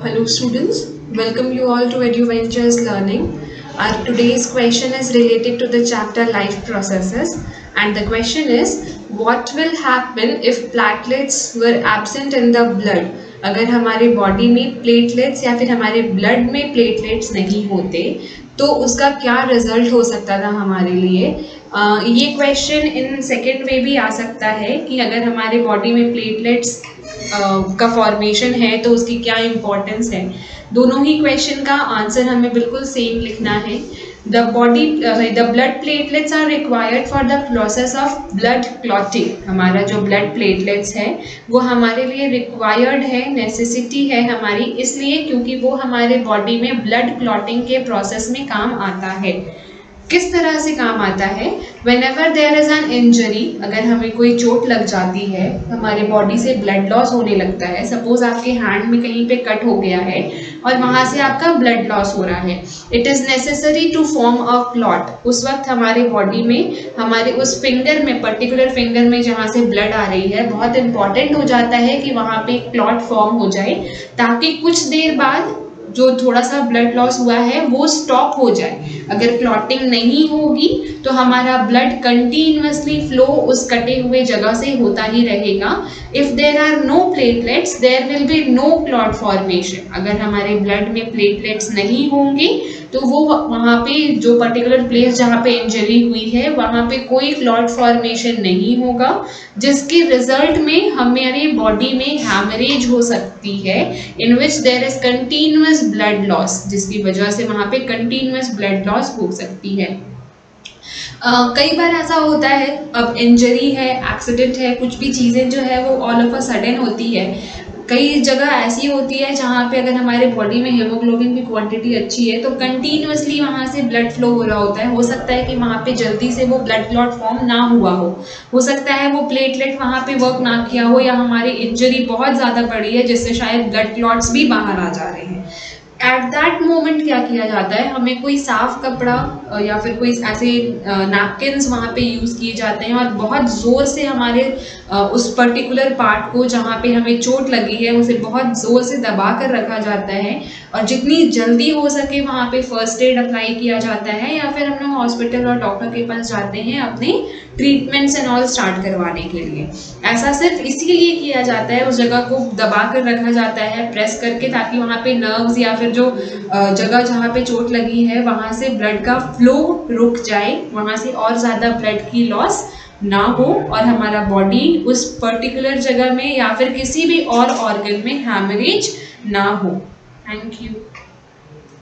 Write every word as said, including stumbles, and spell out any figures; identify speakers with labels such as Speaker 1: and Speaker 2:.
Speaker 1: Hello students, welcome you all to EduVentures Learning. Our today's question is related to the chapter Life Processes, and the question is what will happen if platelets were absent in the blood? अगर हमारे body में platelets या फिर हमारे blood में platelets नहीं होते तो उसका क्या रिजल्ट हो सकता था हमारे लिए. uh, ये क्वेश्चन इन सेकेंड वे भी आ सकता है कि अगर हमारे बॉडी में प्लेटलेट्स Uh, का फॉर्मेशन है तो उसकी क्या इम्पोर्टेंस है. दोनों ही क्वेश्चन का आंसर हमें बिल्कुल सेम लिखना है. The body the blood platelets are required for the process of blood clotting. हमारा जो ब्लड प्लेटलेट्स है वो हमारे लिए रिक्वायर्ड है, नेसेसिटी है हमारी, इसलिए क्योंकि वो हमारे बॉडी में ब्लड क्लॉटिंग के प्रोसेस में काम आता है. किस तरह से काम आता है? Whenever there is an injury, अगर हमें कोई चोट लग जाती है, हमारे बॉडी से ब्लड लॉस होने लगता है. सपोज आपके हैंड में कहीं पे कट हो गया है और वहाँ से आपका ब्लड लॉस हो रहा है. It is necessary to form a clot. उस वक्त हमारे बॉडी में, हमारे उस फिंगर में, पर्टिकुलर फिंगर में जहाँ से ब्लड आ रही है, बहुत इंपॉर्टेंट हो जाता है कि वहाँ पे एक क्लॉट फॉर्म हो जाए ताकि कुछ देर बाद जो थोड़ा सा ब्लड लॉस हुआ है वो स्टॉप हो जाए. अगर क्लॉटिंग नहीं होगी तो हमारा ब्लड कंटिन्यूअसली फ्लो उस कटे हुए जगह से होता ही रहेगा. If there are no platelets there will be no clot formation. अगर हमारे ब्लड में प्लेटलेट्स नहीं होंगे तो वो वहाँ पे जो पर्टिकुलर प्लेस जहाँ पे इंजरी हुई है वहाँ पे कोई क्लॉट फॉर्मेशन नहीं होगा, जिसके रिजल्ट में हमारे बॉडी में हैमरेज हो सकती है, in which there is continuous blood loss, जिसकी वजह से वहाँ पे कंटिन्यूअस ब्लड लॉस हो सकती है. Uh, कई बार ऐसा होता है, अब इंजरी है, एक्सीडेंट है, कुछ भी चीज़ें जो है वो ऑल ऑफ अ सडन होती है. कई जगह ऐसी होती है जहाँ पे अगर हमारे बॉडी में हेमोग्लोबिन की क्वांटिटी अच्छी है तो कंटिन्यूअसली वहाँ से ब्लड फ्लो हो रहा होता है. हो सकता है कि वहाँ पे जल्दी से वो ब्लड क्लॉट फॉर्म ना हुआ हो हो सकता है वो प्लेटलेट वहाँ पे वर्क ना किया हो, या हमारी इंजरी बहुत ज़्यादा बड़ी है जिससे शायद ब्लड क्लॉट्स भी बाहर आ जा रहे हैं. एट दैट मोमेंट क्या किया जाता है, हमें कोई साफ कपड़ा या फिर कोई ऐसे नैपकिन्स वहाँ पे यूज़ किए जाते हैं और बहुत ज़ोर से हमारे उस पर्टिकुलर पार्ट को जहाँ पे हमें चोट लगी है उसे बहुत ज़ोर से दबा कर रखा जाता है और जितनी जल्दी हो सके वहाँ पे फर्स्ट एड अप्लाई किया जाता है, या फिर हम लोग हॉस्पिटल और डॉक्टर के पास जाते हैं अपने ट्रीटमेंट्स एंड ऑल स्टार्ट करवाने के लिए. ऐसा सिर्फ इसीलिए किया जाता है, उस जगह को दबा कर रखा जाता है प्रेस करके, ताकि वहाँ पे नर्व्स या फिर जो जगह जहाँ पे चोट लगी है वहाँ से ब्लड का फ्लो रुक जाए, वहाँ से और ज़्यादा ब्लड की लॉस ना हो और हमारा बॉडी उस पर्टिकुलर जगह में या फिर किसी भी और ऑर्गन में हैमरेज ना हो. Thank you.